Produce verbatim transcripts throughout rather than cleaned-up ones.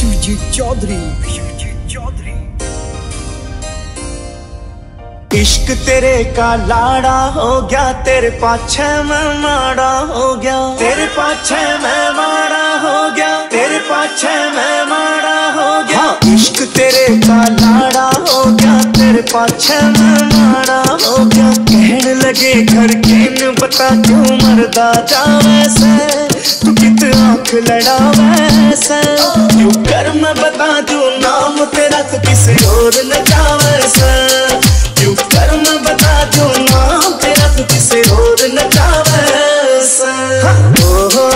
शिवजीत चौधरी शिवजीत चौधरी। इश्क तेरे का लाड़ा हो गया, तेरे पाछे मैं माड़ा हो गया, तेरे पाछे मैं माड़ा हो गया, तेरे पाछे मैं माड़ा हो गया। हाँ, इश्क तेरे का लाड़ा हो गया, तेरे पाछे मैं माड़ा हो गया। कहने लगे घर के न बता क्यों मरदा जावे से, तू कित आँख लड़ा वैसे, क्यों कर मैं बता दूं नाम तेरा तो किसी और न जावे से, क्यों कर मैं बता दूं नाम तेरा तो किसी और न जावे से। ओ हो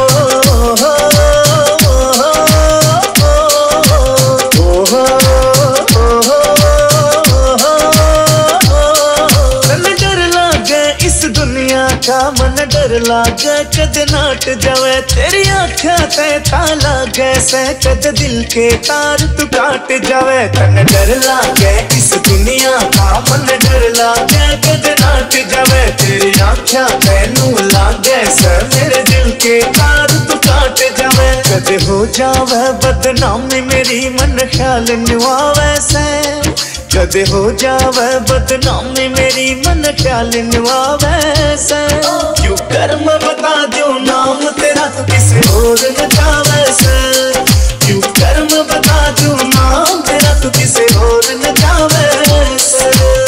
का मन डर लागे कद नाट जावे, तेरी आँखें ते ताला गैसे कद दिल के तार तू काट जावे। तन डर लागे इस दुनिया का मन डर लागे कद नाट जावे, तेरी आँखें तेनू लागे से मेरे दिल के तार तू काट जावे। कद हो जावे बदनामी मेरी मन ख्याल नुआवे से, कद हो जावे बदनामी मेरी मन ख्याल नुआवे से, क्यों कर मैं बता दूं नाम तेरा तो किसी और न जावे से, क्यों कर मैं बता दूं नाम तेरा तो किसी और न जावे से।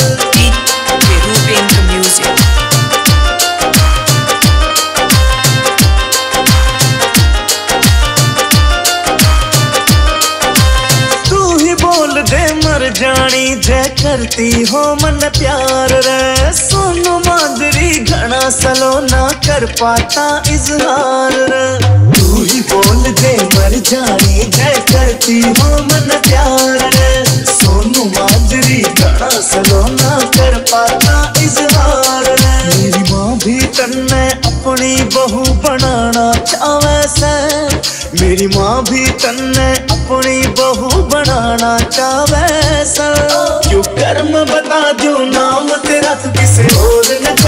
जानी जय करती हो मन प्यार रे, सोनू माधुरी घना सलोना कर पाता इजहार रे। तू ही बोल दे मर जानी जय करती हो मन प्यार रे, सोनू माधुरी घना सलोना कर पाता इजहार रे। मेरी माँ भी तन्ने अपनी बहू बनाना चावे से, मेरी माँ भी तन्ने अपनी बहू बनाना चावे से, क्यों कर मैं बता दूं नाम तेरा तो किसी और न